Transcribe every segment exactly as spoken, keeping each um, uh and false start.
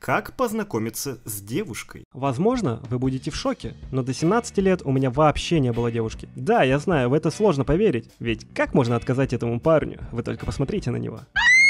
Как познакомиться с девушкой? Возможно, вы будете в шоке, но до семнадцати лет у меня вообще не было девушки. Да, я знаю, в это сложно поверить, ведь как можно отказать этому парню? Вы только посмотрите на него.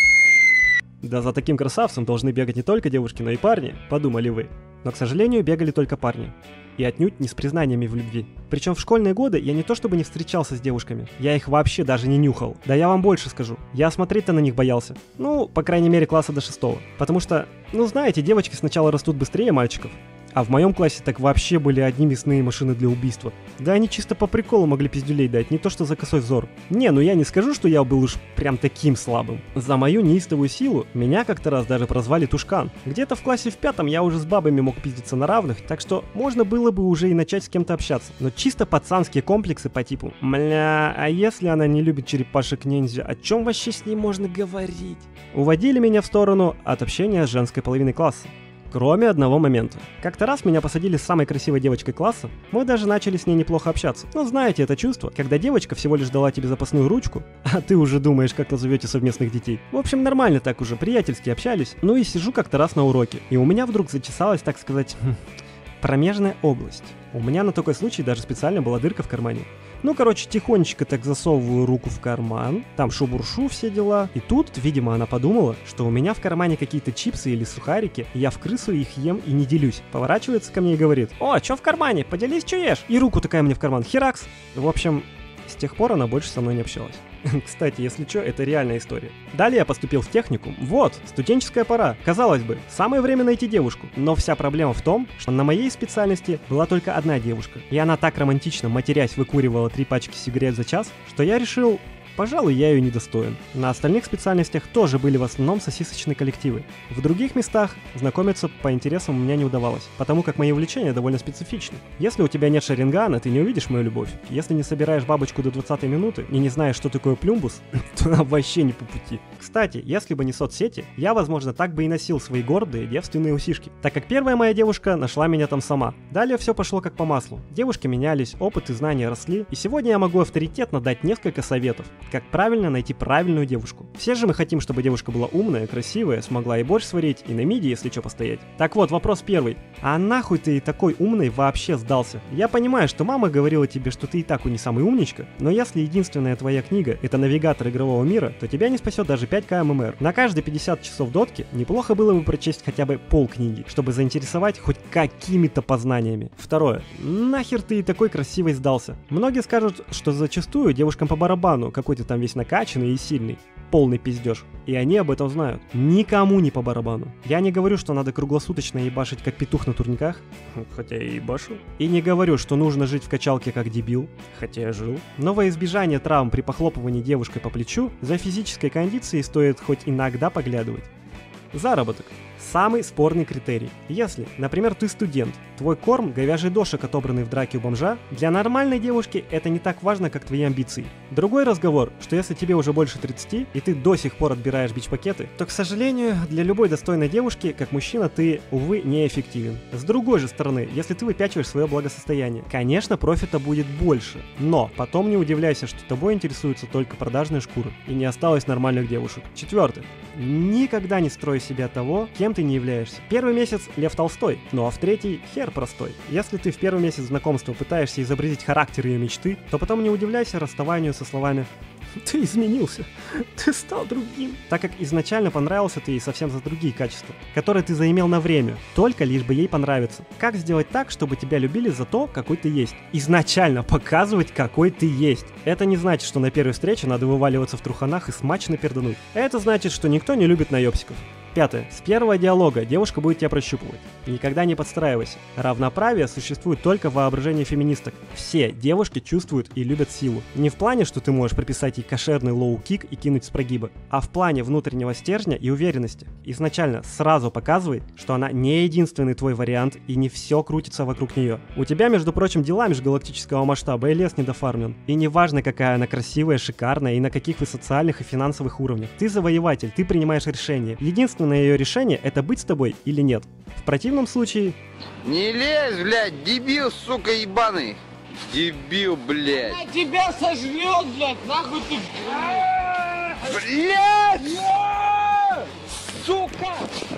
Да за таким красавцем должны бегать не только девушки, но и парни, подумали вы. Но, к сожалению, бегали только парни. И отнюдь не с признаниями в любви. Причем в школьные годы я не то чтобы не встречался с девушками, я их вообще даже не нюхал. Да я вам больше скажу, я смотреть-то на них боялся. Ну, по крайней мере, класса до шестого. Потому что, ну знаете, девочки сначала растут быстрее мальчиков. А в моем классе так вообще были одни мясные машины для убийства. Да они чисто по приколу могли пиздюлей дать, не то что за косой взор. Не, ну я не скажу, что я был уж прям таким слабым. За мою неистовую силу меня как-то раз даже прозвали Тушкан. Где-то в классе в пятом я уже с бабами мог пиздиться на равных, так что можно было бы уже и начать с кем-то общаться. Но чисто пацанские комплексы по типу: мля, а если она не любит черепашек-ниндзя, о чем вообще с ней можно говорить? Уводили меня в сторону от общения с женской половиной класса. Кроме одного момента. Как-то раз меня посадили с самой красивой девочкой класса, мы даже начали с ней неплохо общаться. Но знаете это чувство, когда девочка всего лишь дала тебе запасную ручку, а ты уже думаешь, как назовете совместных детей. В общем, нормально так уже, приятельски общались. Ну и сижу как-то раз на уроке, и у меня вдруг зачесалась, так сказать, промежная область. У меня на такой случай даже специально была дырка в кармане. Ну, короче, тихонечко так засовываю руку в карман, там шубуршу, все дела. И тут, видимо, она подумала, что у меня в кармане какие-то чипсы или сухарики, и я в крысу их ем и не делюсь. Поворачивается ко мне и говорит: «О, чё в кармане? Поделись, чё ешь?» И руку такая мне в карман, херакс. В общем, с тех пор она больше со мной не общалась. Кстати, если что, это реальная история. Далее я поступил в техникум. Вот, студенческая пора. Казалось бы, самое время найти девушку. Но вся проблема в том, что на моей специальности была только одна девушка. И она так романтично, матерясь, выкуривала три пачки сигарет за час, что я решил... Пожалуй, я ее недостоин. На остальных специальностях тоже были в основном сосисочные коллективы. В других местах знакомиться по интересам у меня не удавалось, потому как мои увлечения довольно специфичны. Если у тебя нет шарингана, ты не увидишь мою любовь. Если не собираешь бабочку до двадцатой минуты и не знаешь, что такое плюмбус, то она вообще не по пути. Кстати, если бы не соцсети, я, возможно, так бы и носил свои гордые девственные усишки, так как первая моя девушка нашла меня там сама. Далее все пошло как по маслу. Девушки менялись, опыт и знания росли, и сегодня я могу авторитетно дать несколько советов, как правильно найти правильную девушку. Все же мы хотим, чтобы девушка была умная, красивая, смогла и борщ сварить, и на миди, если что, постоять. Так вот, вопрос первый. А нахуй ты такой умный вообще сдался? Я понимаю, что мама говорила тебе, что ты и так у не самый умничка, но если единственная твоя книга — это навигатор игрового мира, то тебя не спасет даже пять ка эм эм эр. На каждые пятьдесят часов дотки неплохо было бы прочесть хотя бы полкниги, чтобы заинтересовать хоть какими-то познаниями. Второе. Нахер ты и такой красивый сдался? Многие скажут, что зачастую девушкам по барабану какой-то там весь накачанный и сильный. Полный пиздеж. И они об этом знают. Никому не по барабану. Я не говорю, что надо круглосуточно ебашить как петух на турниках, хотя и ебашу. И не говорю, что нужно жить в качалке как дебил, хотя я жил. Но во избежание травм при похлопывании девушкой по плечу, за физической кондицией стоит хоть иногда поглядывать. Заработок. Самый спорный критерий. Если, например, ты студент, твой корм — говяжий дошик, отобранный в драке у бомжа, для нормальной девушки это не так важно, как твои амбиции. Другой разговор, что если тебе уже больше тридцати, и ты до сих пор отбираешь бич-пакеты, то, к сожалению, для любой достойной девушки, как мужчина, ты, увы, неэффективен. С другой же стороны, если ты выпячиваешь свое благосостояние, конечно, профита будет больше, но потом не удивляйся, что тобой интересуются только продажные шкуры, и не осталось нормальных девушек. Четвертый. Никогда не строй себя того, кем ты не являешься. Первый месяц Лев Толстой, ну а в третий хер простой. Если ты в первый месяц знакомства пытаешься изобразить характер ее мечты, то потом не удивляйся расставанию со словами: «Ты изменился, ты стал другим», так как изначально понравился ты ей совсем за другие качества, которые ты заимел на время, только лишь бы ей понравиться. Как сделать так, чтобы тебя любили за то, какой ты есть? Изначально показывать, какой ты есть. Это не значит, что на первой встрече надо вываливаться в труханах и смачно пердануть. Это значит, что никто не любит наебсиков. Пятое. С первого диалога девушка будет тебя прощупывать. Никогда не подстраивайся. Равноправие существует только в воображении феминисток. Все девушки чувствуют и любят силу. Не в плане, что ты можешь прописать ей кошерный лоу-кик и кинуть с прогиба, а в плане внутреннего стержня и уверенности. Изначально сразу показывай, что она не единственный твой вариант и не все крутится вокруг нее. У тебя, между прочим, дела межгалактического масштаба и лес недофармлен. И неважно, какая она красивая, шикарная и на каких вы социальных и финансовых уровнях. Ты завоеватель, ты принимаешь решение. Единственное на ее решение — это быть с тобой или нет. В противном случае... Не лезь, блядь, дебил, сука, ебаный. Дебил, блядь. Она тебя сожрет, блядь, нахуй ты... Блядь! Сука!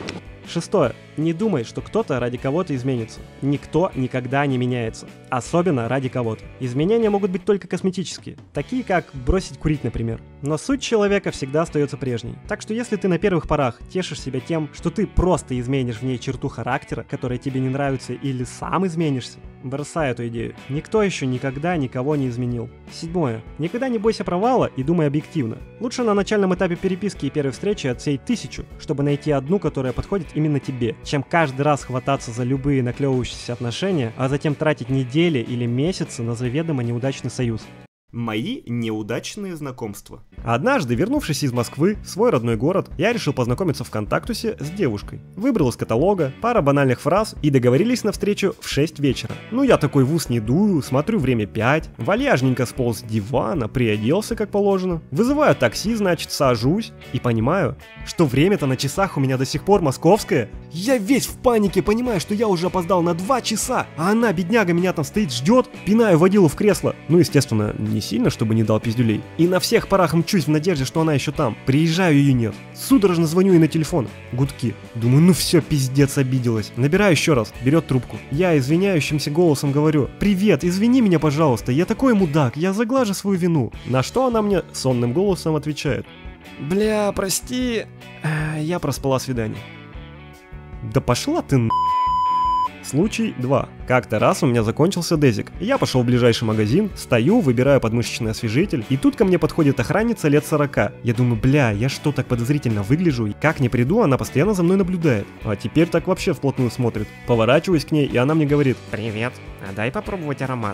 Шестое. Не думай, что кто-то ради кого-то изменится. Никто никогда не меняется. Особенно ради кого-то. Изменения могут быть только косметические. Такие, как бросить курить, например. Но суть человека всегда остается прежней. Так что если ты на первых порах тешишь себя тем, что ты просто изменишь в ней черту характера, которая тебе не нравится, или сам изменишься, бросай эту идею. Никто еще никогда никого не изменил. Седьмое. Никогда не бойся провала и думай объективно. Лучше на начальном этапе переписки и первой встречи отсеять тысячу, чтобы найти одну, которая подходит именно тебе, чем каждый раз хвататься за любые наклевывающиеся отношения, а затем тратить недели или месяцы на заведомо неудачный союз. Мои неудачные знакомства. Однажды, вернувшись из Москвы в свой родной город, я решил познакомиться в ВКонтактусе с девушкой. Выбрал из каталога пара банальных фраз и договорились на встречу в шесть вечера. Ну я такой в ус не дую, смотрю время пять, вальяжненько сполз с дивана, приоделся как положено, вызываю такси, значит, сажусь и понимаю, что время-то на часах у меня до сих пор московское. Я весь в панике, понимаю, что я уже опоздал на два часа, а она, бедняга, меня там стоит, ждет, пинаю водилу в кресло. Ну, естественно, не сильно, чтобы не дал пиздюлей. И на всех парах мчусь в надежде, что она еще там. Приезжаю, ее нет. Судорожно звоню ей на телефон. Гудки. Думаю, ну все, пиздец, обиделась. Набираю еще раз. Берет трубку. Я извиняющимся голосом говорю: «Привет, извини меня, пожалуйста, я такой мудак, я заглажу свою вину». На что она мне сонным голосом отвечает: «Бля, прости, я проспала свидание». Да пошла ты на... Случай два. Как-то раз у меня закончился дезик. Я пошел в ближайший магазин, стою, выбираю подмышечный освежитель, и тут ко мне подходит охранница лет сорока. Я думаю, бля, я что, так подозрительно выгляжу? И как не приду, она постоянно за мной наблюдает. А теперь так вообще вплотную смотрит. Поворачиваюсь к ней, и она мне говорит: «Привет, а дай попробовать аромат.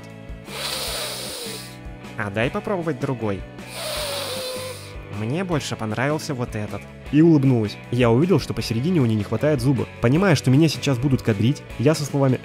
А дай попробовать другой. Мне больше понравился вот этот». И улыбнулась. Я увидел, что посередине у нее не хватает зуба. Понимая, что меня сейчас будут кадрить, я со словами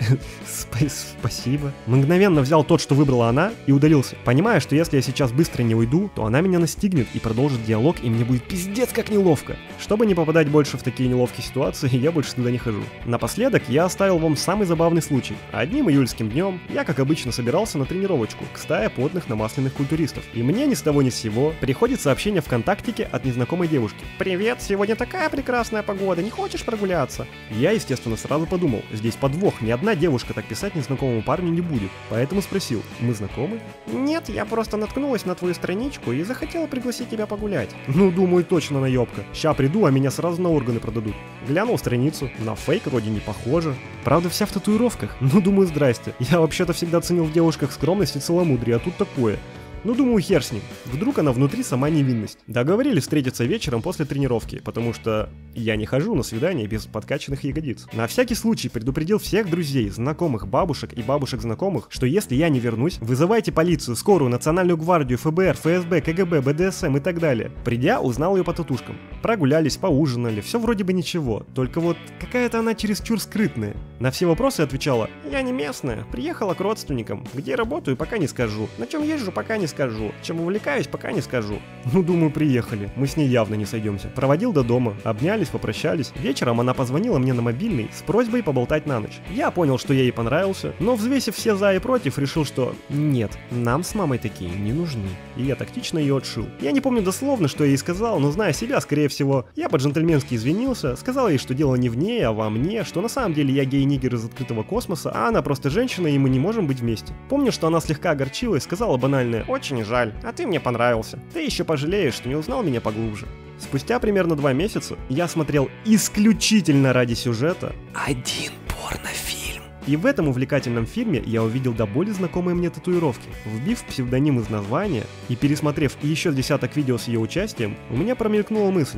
«спасибо» мгновенно взял тот, что выбрала она, и удалился. Понимая, что если я сейчас быстро не уйду, то она меня настигнет и продолжит диалог, и мне будет пиздец как неловко. Чтобы не попадать больше в такие неловкие ситуации, я больше туда не хожу. Напоследок я оставил вам самый забавный случай. Одним июльским днем я, как обычно, собирался на тренировочку к стае потных намасленных культуристов. И мне ни с того ни с сего приходит сообщение ВКонтактике от незнакомой девушки: «Привет, сегодня такая прекрасная погода, не хочешь прогуляться?» Я, естественно, сразу подумал, здесь подвох, ни одна девушка так писать незнакомому парню не будет. Поэтому спросил: «Мы знакомы?» «Нет, я просто наткнулась на твою страничку и захотела пригласить тебя погулять». Ну, думаю, точно наебка. Ща приду, а меня сразу на органы продадут. Глянул страницу, на фейк вроде не похоже. Правда, вся в татуировках. Ну, думаю, здрасте. Я вообще-то всегда ценил в девушках скромность и целомудрие, а тут такое. Ну, думаю, хер с ним. Вдруг она внутри сама невинность. Договорились встретиться вечером после тренировки, потому что я не хожу на свидания без подкачанных ягодиц. На всякий случай предупредил всех друзей, знакомых, бабушек и бабушек знакомых, что если я не вернусь, вызывайте полицию, скорую, национальную гвардию, ФБР, ФСБ, КГБ, БДСМ и так далее. Придя, узнал ее по татушкам. Прогулялись, поужинали, все вроде бы ничего, только вот какая-то она чересчур скрытная. На все вопросы отвечала: «Я не местная, приехала к родственникам, где работаю, пока не скажу, на чем езжу, пока не скажу, чем увлекаюсь, пока не скажу». Ну, думаю, приехали, мы с ней явно не сойдемся. Проводил до дома, обнялись, попрощались. Вечером она позвонила мне на мобильный с просьбой поболтать на ночь. Я понял, что я ей понравился, но, взвесив все за и против, решил, что нет, нам с мамой такие не нужны. И я тактично ее отшил. Я не помню дословно, что я ей сказал, но, зная себя, скорее всего, я по-джентльменски извинился, сказал ей, что дело не в ней, а во мне, что на самом деле я гей-нигер из открытого космоса, а она просто женщина, и мы не можем быть вместе. Помню, что она слегка огорчилась, сказала банальное: «Очень жаль, а ты мне понравился. Ты еще пожалеешь, что не узнал меня поглубже». Спустя примерно два месяца я смотрел исключительно ради сюжета один порнофильм. И в этом увлекательном фильме я увидел до боли знакомые мне татуировки. Вбив псевдоним из названия и пересмотрев еще десяток видео с ее участием, у меня промелькнула мысль: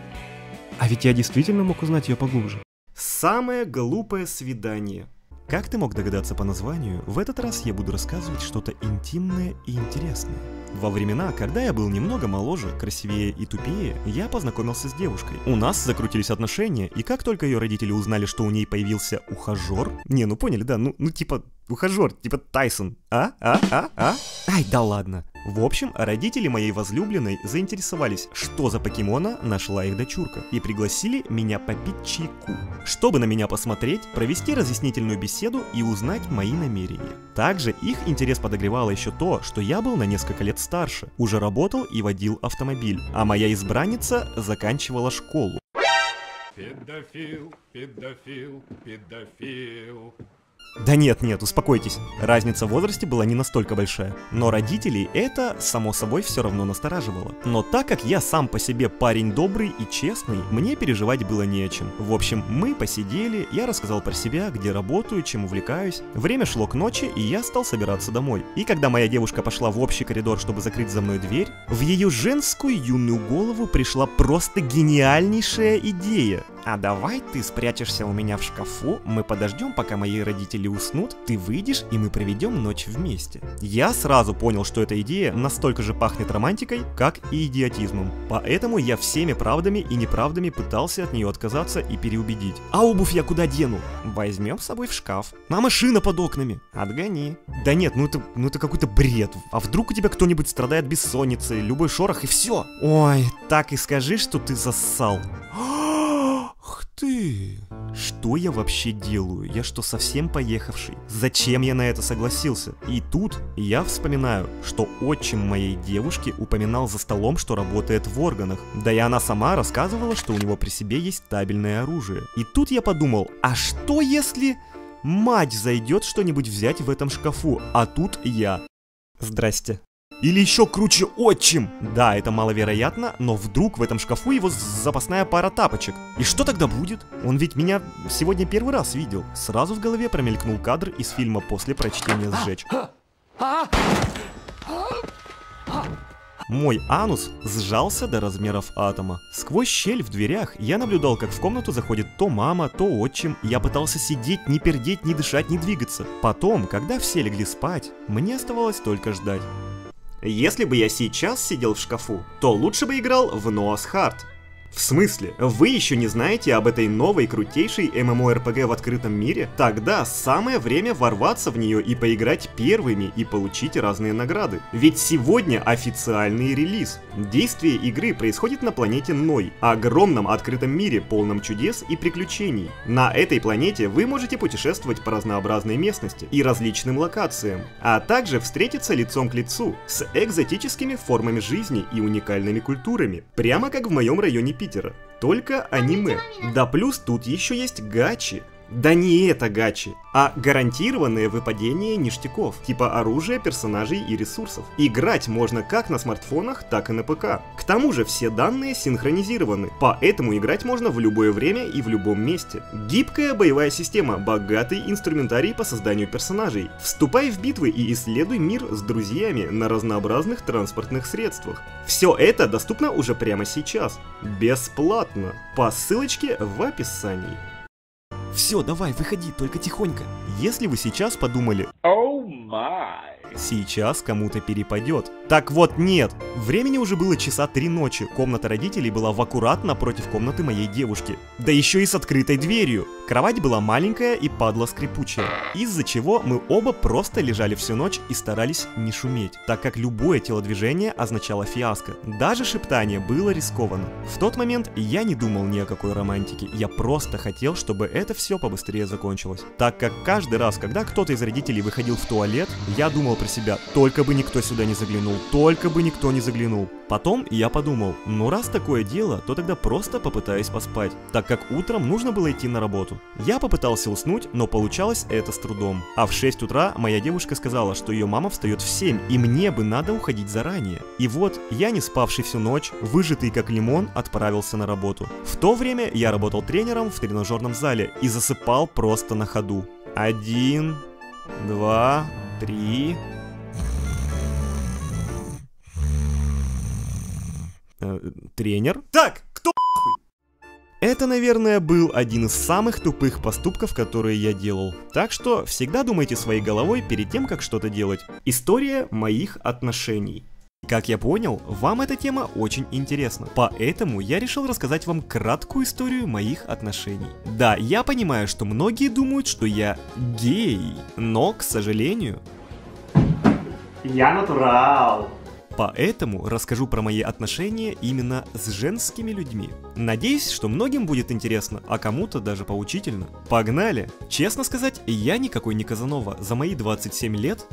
а ведь я действительно мог узнать ее поглубже. Самое глупое свидание. Как ты мог догадаться по названию, в этот раз я буду рассказывать что-то интимное и интересное. Во времена, когда я был немного моложе, красивее и тупее, я познакомился с девушкой. У нас закрутились отношения, и как только ее родители узнали, что у ней появился ухажер... Не, ну поняли, да, ну, ну типа ухажер, типа Тайсон. А? А? А? А? Ай, да ладно. В общем, родители моей возлюбленной заинтересовались, что за покемона нашла их дочурка, и пригласили меня попить чайку, чтобы на меня посмотреть, провести разъяснительную беседу и узнать мои намерения. Также их интерес подогревало еще то, что я был на несколько лет старше, уже работал и водил автомобиль, а моя избранница заканчивала школу. Педофил, педофил, педофил. Да нет, нет, успокойтесь. Разница в возрасте была не настолько большая. Но родителей это, само собой, все равно настораживало. Но так как я сам по себе парень добрый и честный, мне переживать было не о чем. В общем, мы посидели, я рассказал про себя, где работаю, чем увлекаюсь. Время шло к ночи, и я стал собираться домой. И когда моя девушка пошла в общий коридор, чтобы закрыть за мной дверь, в ее женскую юную голову пришла просто гениальнейшая идея. А давай ты спрячешься у меня в шкафу, мы подождем, пока мои родители уснут, ты выйдешь, и мы проведем ночь вместе. Я сразу понял, что эта идея настолько же пахнет романтикой, как и идиотизмом. Поэтому я всеми правдами и неправдами пытался от нее отказаться и переубедить. А обувь я куда дену? Возьмем с собой в шкаф. А машина под окнами? Отгони. Да нет, ну это, ну это какой-то бред. А вдруг у тебя кто-нибудь страдает бессонницей, любой шорох и все? Ой, так и скажи, что ты зассал. Ах ты! Что я вообще делаю? Я что, совсем поехавший? Зачем я на это согласился? И тут я вспоминаю, что отчим моей девушки упоминал за столом, что работает в органах. Да и она сама рассказывала, что у него при себе есть табельное оружие. И тут я подумал, а что если мать зайдет что-нибудь взять в этом шкафу, а тут я? Здрасте. Или еще круче отчим. Да, это маловероятно, но вдруг в этом шкафу его запасная пара тапочек. И что тогда будет? Он ведь меня сегодня первый раз видел. Сразу в голове промелькнул кадр из фильма «После прочтения сжечь». Мой анус сжался до размеров атома. Сквозь щель в дверях я наблюдал, как в комнату заходит то мама, то отчим. Я пытался сидеть, не пердеть, не дышать, не двигаться. Потом, когда все легли спать, мне оставалось только ждать. Если бы я сейчас сидел в шкафу, то лучше бы играл в Noah's Heart. В смысле? Вы еще не знаете об этой новой крутейшей MMORPG в открытом мире? Тогда самое время ворваться в нее и поиграть первыми и получить разные награды. Ведь сегодня официальный релиз. Действие игры происходит на планете Ной, огромном открытом мире, полном чудес и приключений. На этой планете вы можете путешествовать по разнообразной местности и различным локациям, а также встретиться лицом к лицу с экзотическими формами жизни и уникальными культурами, прямо как в моем районе Питера. Питера. Только аниме. Да плюс тут еще есть гачи. Да не это гачи, а гарантированное выпадение ништяков, типа оружия, персонажей и ресурсов. Играть можно как на смартфонах, так и на ПК. К тому же все данные синхронизированы, поэтому играть можно в любое время и в любом месте. Гибкая боевая система, богатый инструментарий по созданию персонажей. Вступай в битвы и исследуй мир с друзьями на разнообразных транспортных средствах. Все это доступно уже прямо сейчас, бесплатно, по ссылочке в описании. Все, давай, выходи, только тихонько. Если вы сейчас подумали, Оу май. Сейчас кому-то перепадет. Так вот нет, времени уже было часа три ночи, комната родителей была в аккурат напротив комнаты моей девушки. Да еще и с открытой дверью. Кровать была маленькая и падла скрипучая, из-за чего мы оба просто лежали всю ночь и старались не шуметь, так как любое телодвижение означало фиаско. Даже шептание было рискованно. В тот момент я не думал ни о какой романтике, я просто хотел, чтобы это все побыстрее закончилось. Так как каждый раз, когда кто-то из родителей выходил в туалет, я думал про себя, только бы никто сюда не заглянул, только бы никто не заглянул. Потом я подумал, ну раз такое дело, то тогда просто попытаюсь поспать, так как утром нужно было идти на работу. Я попытался уснуть, но получалось это с трудом. А в шесть утра моя девушка сказала, что ее мама встает в семь, и мне бы надо уходить заранее. И вот, я не спавший всю ночь, выжатый как лимон, отправился на работу. В то время я работал тренером в тренажерном зале и засыпал просто на ходу. Один, два, три... Э, тренер? Так, кто нахуй? Это, наверное, был один из самых тупых поступков, которые я делал. Так что всегда думайте своей головой перед тем, как что-то делать. История моих отношений. Как я понял, вам эта тема очень интересна, поэтому я решил рассказать вам краткую историю моих отношений. Да, я понимаю, что многие думают, что я гей, но, к сожалению... Я натурал. Поэтому расскажу про мои отношения именно с женскими людьми. Надеюсь, что многим будет интересно, а кому-то даже поучительно. Погнали! Честно сказать, я никакой не Казанова. За мои двадцать семь лет...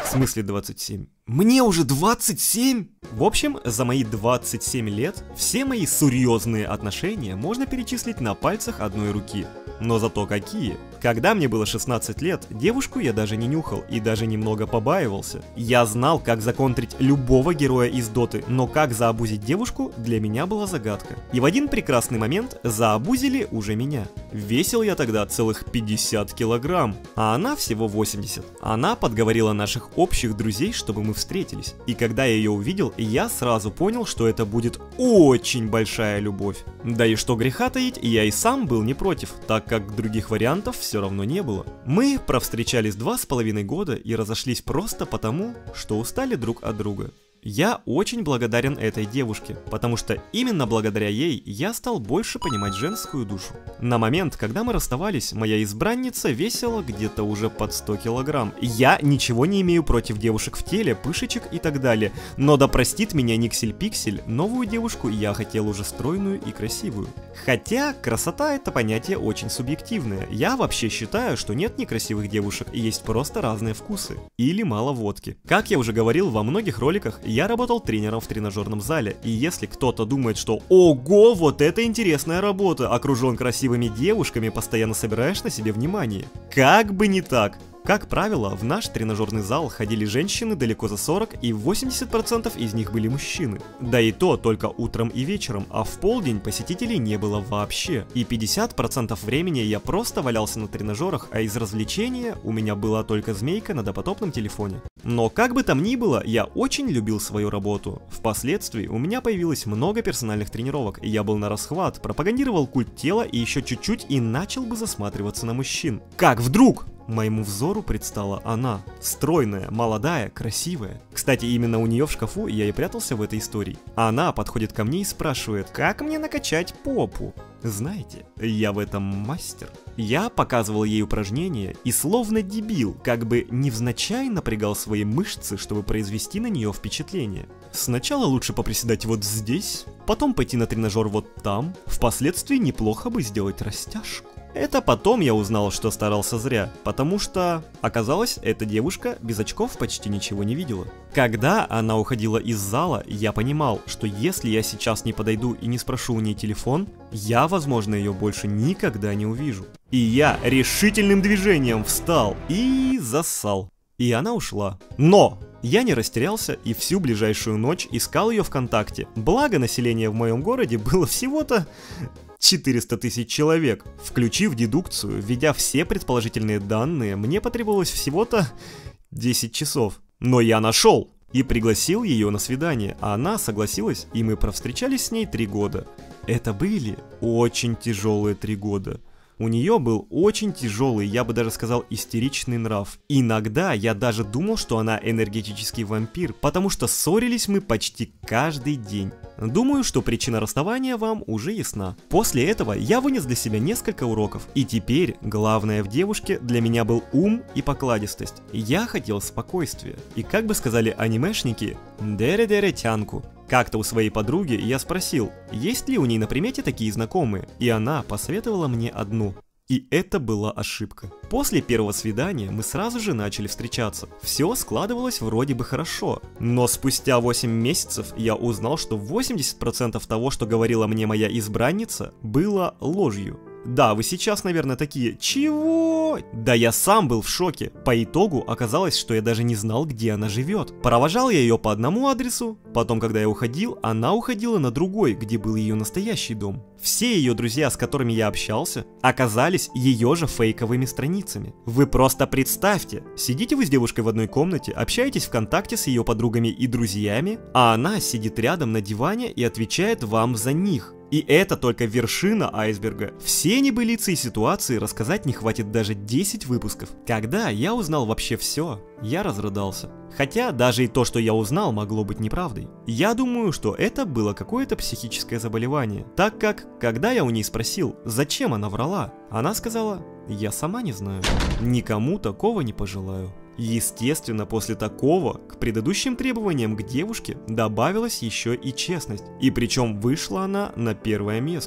В смысле двадцать семь? Мне уже двадцать семь? В общем, за мои двадцать семь лет все мои серьезные отношения можно перечислить на пальцах одной руки. Но зато какие. Когда мне было шестнадцать лет, девушку я даже не нюхал и даже немного побаивался. Я знал, как законтрить любого героя из Доты, но как заобузить девушку, для меня была загадка. И в один прекрасный момент заобузили уже меня. Весил я тогда целых пятьдесят килограмм, а она всего восемьдесят. Она подговорила наших общих друзей, чтобы мы встретились. И когда я ее увидел, я сразу понял, что это будет очень большая любовь. Да и что греха таить, я и сам был не против, так как других вариантов все равно не было. Мы провстречались два с половиной года и разошлись просто потому, что устали друг от друга. Я очень благодарен этой девушке, потому что именно благодаря ей я стал больше понимать женскую душу. На момент, когда мы расставались, моя избранница весила где-то уже под сто килограмм. Я ничего не имею против девушек в теле, пышечек и так далее, но да простит меня Никсель-Пиксель, новую девушку я хотел уже стройную и красивую. Хотя красота — это понятие очень субъективное. Я вообще считаю, что нет некрасивых девушек, и есть просто разные вкусы. Или мало водки. Как я уже говорил во многих роликах, я работал тренером в тренажерном зале, и если кто-то думает, что «Ого, вот это интересная работа, окружен красивыми девушками, постоянно собираешь на себе внимание». Как бы не так. Как правило, в наш тренажерный зал ходили женщины далеко за сорок, и восемьдесят процентов из них были мужчины. Да и то только утром и вечером, а в полдень посетителей не было вообще. И пятьдесят процентов времени я просто валялся на тренажерах, а из развлечения у меня была только змейка на допотопном телефоне. Но как бы там ни было, я очень любил свою работу. Впоследствии у меня появилось много персональных тренировок, и я был на расхват, пропагандировал культ тела и еще чуть-чуть и начал бы засматриваться на мужчин. Как вдруг моему взору предстала она. Стройная, молодая, красивая. Кстати, именно у нее в шкафу я и прятался в этой истории. Она подходит ко мне и спрашивает, как мне накачать попу? Знаете, я в этом мастер. Я показывал ей упражнения и словно дебил, как бы невзначай напрягал свои мышцы, чтобы произвести на нее впечатление. Сначала лучше поприседать вот здесь, потом пойти на тренажер вот там, впоследствии неплохо бы сделать растяжку. Это потом я узнал, что старался зря, потому что, оказалось, эта девушка без очков почти ничего не видела. Когда она уходила из зала, я понимал, что если я сейчас не подойду и не спрошу у нее телефон, я, возможно, ее больше никогда не увижу. И я решительным движением встал и зассал. И она ушла. Но я не растерялся и всю ближайшую ночь искал ее ВКонтакте. Благо, население в моем городе было всего-то четыреста тысяч человек. Включив дедукцию, введя все предположительные данные, мне потребовалось всего-то десять часов. Но я нашел и пригласил ее на свидание, а она согласилась, и мы провстречались с ней три года. Это были очень тяжелые три года. У нее был очень тяжелый, я бы даже сказал, истеричный нрав. Иногда я даже думал, что она энергетический вампир, потому что ссорились мы почти каждый день. Думаю, что причина расставания вам уже ясна. После этого я вынес для себя несколько уроков, и теперь главное в девушке для меня был ум и покладистость. Я хотел спокойствия. И как бы сказали анимешники, дере-дере тянку. Как-то у своей подруги я спросил, есть ли у ней на примете такие знакомые, и она посоветовала мне одну. И это была ошибка. После первого свидания мы сразу же начали встречаться. Все складывалось вроде бы хорошо. Но спустя восемь месяцев я узнал, что восемьдесят процентов того, что говорила мне моя избранница, было ложью. Да, вы сейчас, наверное, такие, чего? Да я сам был в шоке. По итогу оказалось, что я даже не знал, где она живет. Провожал я ее по одному адресу, потом, когда я уходил, она уходила на другой, где был ее настоящий дом. Все ее друзья, с которыми я общался, оказались ее же фейковыми страницами. Вы просто представьте, сидите вы с девушкой в одной комнате, общаетесь ВКонтакте с ее подругами и друзьями, а она сидит рядом на диване и отвечает вам за них. И это только вершина айсберга. Все небылицы и ситуации рассказать не хватит даже десять выпусков. Когда я узнал вообще все, я разрыдался. Хотя даже и то, что я узнал, могло быть неправдой. Я думаю, что это было какое-то психическое заболевание. Так как, когда я у ней спросил, зачем она врала, она сказала, я сама не знаю. Никому такого не пожелаю. Естественно, после такого к предыдущим требованиям к девушке добавилась еще и честность. И причем вышла она на первое место.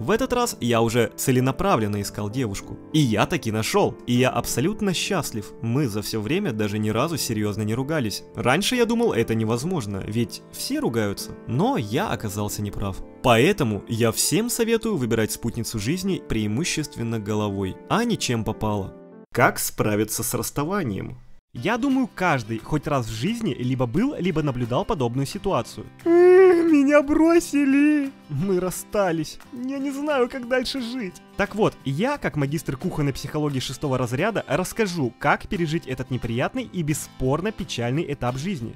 В этот раз я уже целенаправленно искал девушку. И я таки нашел. И я абсолютно счастлив. Мы за все время даже ни разу серьезно не ругались. Раньше я думал, это невозможно, ведь все ругаются. Но я оказался неправ. Поэтому я всем советую выбирать спутницу жизни преимущественно головой, а не чем попало. Как справиться с расставанием? Я думаю, каждый хоть раз в жизни либо был, либо наблюдал подобную ситуацию. Меня бросили! Мы расстались. Я не знаю, как дальше жить. Так вот, я, как магистр кухонной психологии шестого разряда, расскажу, как пережить этот неприятный и бесспорно печальный этап жизни.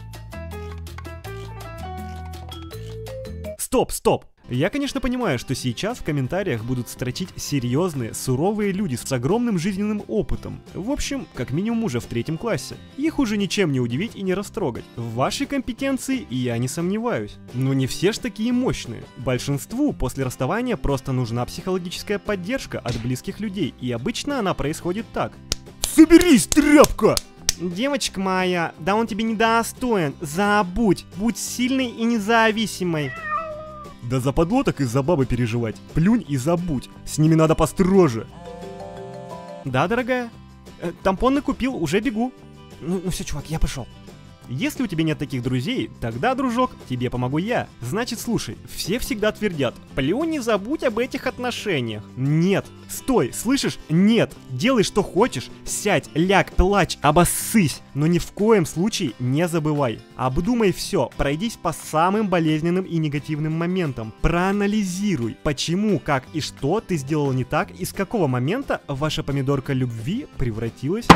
Стоп, стоп! Я, конечно, понимаю, что сейчас в комментариях будут строчить серьезные, суровые люди с огромным жизненным опытом. В общем, как минимум уже в третьем классе. Их уже ничем не удивить и не растрогать. В вашей компетенции я не сомневаюсь. Но не все ж такие мощные. Большинству после расставания просто нужна психологическая поддержка от близких людей, и обычно она происходит так. Соберись, тряпка! Девочка моя, да он тебе недостоин, забудь, будь сильной и независимой. Да западло так из-за бабы переживать. Плюнь и забудь. С ними надо построже. Да, дорогая? Э, тампоны купил, уже бегу. Ну, ну все, чувак, я пошел. Если у тебя нет таких друзей, тогда, дружок, тебе помогу я. Значит, слушай, все всегда твердят: плюнь, не забудь об этих отношениях. Нет, стой, слышишь? Нет, делай что хочешь, сядь, ляг, плачь, обоссысь, но ни в коем случае не забывай. Обдумай все, пройдись по самым болезненным и негативным моментам, проанализируй, почему, как и что ты сделал не так, и с какого момента ваша помидорка любви превратилась...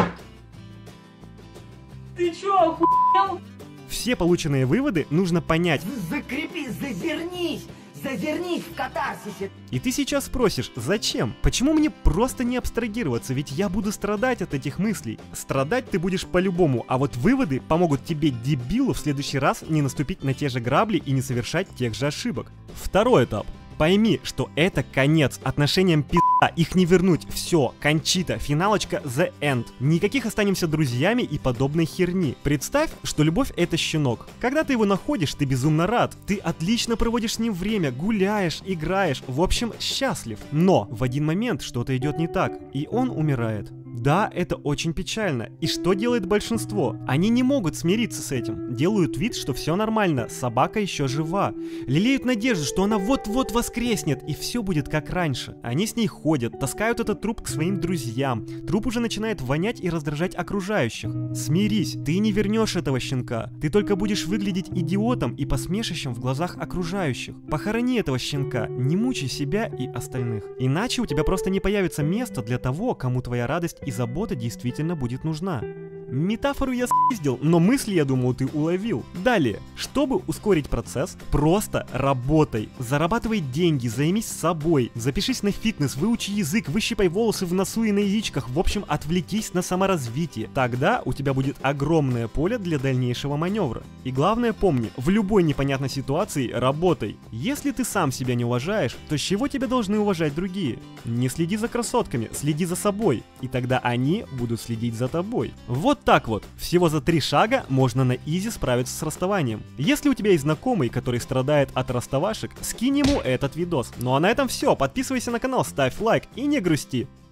Ты чё, охуел? Все полученные выводы нужно понять. Закрепи, завернись! Завернись в катарсисе! И ты сейчас спросишь, зачем? Почему мне просто не абстрагироваться? Ведь я буду страдать от этих мыслей. Страдать ты будешь по-любому, а вот выводы помогут тебе, дебилу, в следующий раз не наступить на те же грабли и не совершать тех же ошибок. Второй этап. Пойми, что это конец, отношениям пизда, их не вернуть, все, кончита, финалочка the end. Никаких останемся друзьями и подобной херни. Представь, что любовь это щенок. Когда ты его находишь, ты безумно рад, ты отлично проводишь с ним время, гуляешь, играешь, в общем, счастлив. Но в один момент что-то идет не так, и он умирает. Да, это очень печально. И что делает большинство? Они не могут смириться с этим. Делают вид, что все нормально, собака еще жива. Лелеют надежду, что она вот-вот воскреснет, и все будет как раньше. Они с ней ходят, таскают этот труп к своим друзьям. Труп уже начинает вонять и раздражать окружающих. Смирись, ты не вернешь этого щенка. Ты только будешь выглядеть идиотом и посмешищем в глазах окружающих. Похорони этого щенка, не мучай себя и остальных. Иначе у тебя просто не появится места для того, кому твоя радость и забота действительно будет нужна. Метафору я спиздил, но мысли, я думаю, ты уловил. Далее, чтобы ускорить процесс, просто работай. Зарабатывай деньги, займись собой, запишись на фитнес, выучи язык, выщипай волосы в носу и на яичках, в общем, отвлекись на саморазвитие. Тогда у тебя будет огромное поле для дальнейшего маневра. И главное помни, в любой непонятной ситуации работай. Если ты сам себя не уважаешь, то с чего тебя должны уважать другие? Не следи за красотками, следи за собой, и тогда они будут следить за тобой. Вот так вот, всего за три шага можно на изи справиться с расставанием. Если у тебя есть знакомый, который страдает от расставашек, скинь ему этот видос. Ну а на этом все, подписывайся на канал, ставь лайк и не грусти.